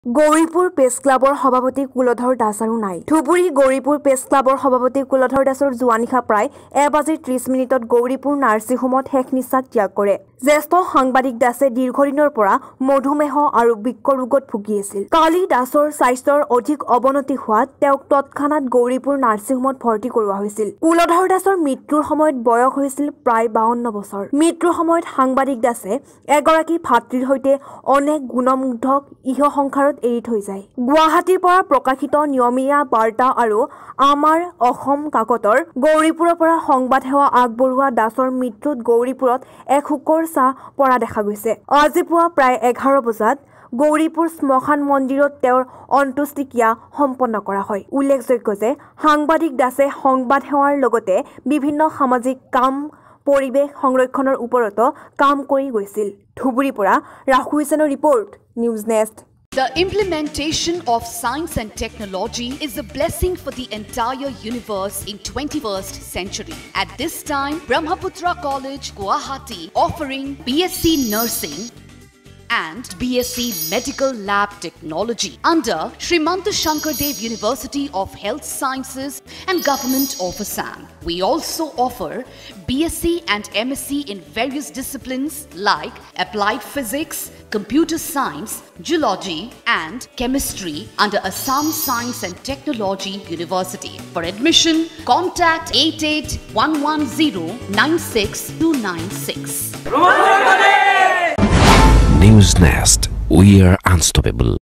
Gauripur press ক্লাবৰ সভাপতি কুলধৰ দাস আৰু নাই। ধুবুৰী গৌৰীপুৰ প্ৰেছ ক্লাবৰ সভাপতি কুলধৰ দাসৰ যোৱা নিশা প্ৰায় 1:30 গৌৰীপুৰ নাৰ্ছিং হোমত শেষ নিশ্বাস ত্যাগ কৰে। জ্যেষ্ঠ সাংবাদিক দাসে দীৰ্ঘদিনৰ পৰা মধুমেহ আৰু বৃক্ক ৰোগত ভুগি আছিল। কালি দাসৰ স্বাস্থ্যৰ অধিক অৱনতি হোৱাত তেওঁক তৎক্ষণাত গৌৰীপুৰ নাৰ্ছিং হোমত ভৰ্তি কৰোৱা হৈছিল। কুলধৰ দাসৰ মৃত্যুৰ সময়ত বয়স হৈছিল প্ৰায় 52 বছৰ। মৃত্যুৰ সময়ত সাংবাদিক দাসে এগৰাকী ভাতৃৰ সৈতে অনেক গুণমুগ্ধক ইহ সংসাৰত এৰি থৈ যায়। গুৱাহাটীৰ পৰা প্ৰকাশিত নিয়মীয়া বাৰ্তা আৰু আমাৰ অসম কাকতৰ গৌৰীপুৰৰ পৰা সংবাদ সেৱা আগবঢ়োৱা দাসৰ মৃত্যুত গৌৰীপুৰত এক শোকৰ ছাঁ পৰা দেখা গৈছে। আজি পুৱা প্ৰায় 11 বজাত গৌৰীপুৰ শ্মশান মন্দিৰত তেওঁৰ অন্ত্যেষ্টিক্ৰিয়া সম্পন্ন কৰা হয়। উল্লেখযোগ্য যে সাংবাদিক দাসে সংবাদ সেৱাৰ লগতে বিভিন্ন সামাজিক কাম পৰিৱেশ সংৰক্ষণৰ ওপৰতো কাম কৰি গৈছিল। ধুবুৰীৰ পৰা ৰাহু হুছেইনৰ report, news nest. The implementation of science and technology is a blessing for the entire universe in 21st century. At this time, Brahmaputra College, Guwahati, offering BSc Nursing and BSc Medical Lab Technology under Srimanta Shankardev University of Health Sciences and Government of Assam. We also offer BSc and MSc in various disciplines like Applied Physics, Computer Science, Geology and Chemistry under Assam Science and Technology University. For admission, contact 8811096296. Newsnest, we are unstoppable.